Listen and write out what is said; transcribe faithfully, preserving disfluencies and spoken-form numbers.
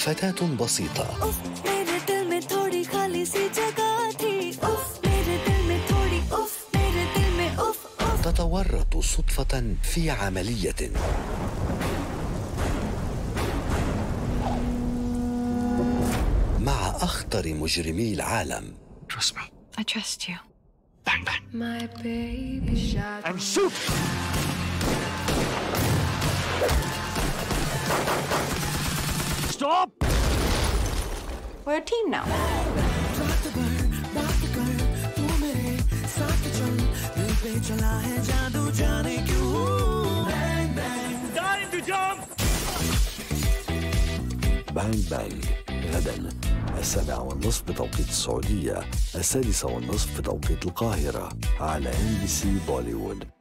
فتاة بسيطة تتورط صدفة في عملية مع أخطر مجرمي العالم. Trust me. I trust you. Bang, bang. My baby shot. And shoot! Stop! We're a team now. Time to jump! بانج بانج غدا السابعة والنصف بتوقيت السعودية، السادسة والنصف بتوقيت القاهرة على إم بي سي بوليوود.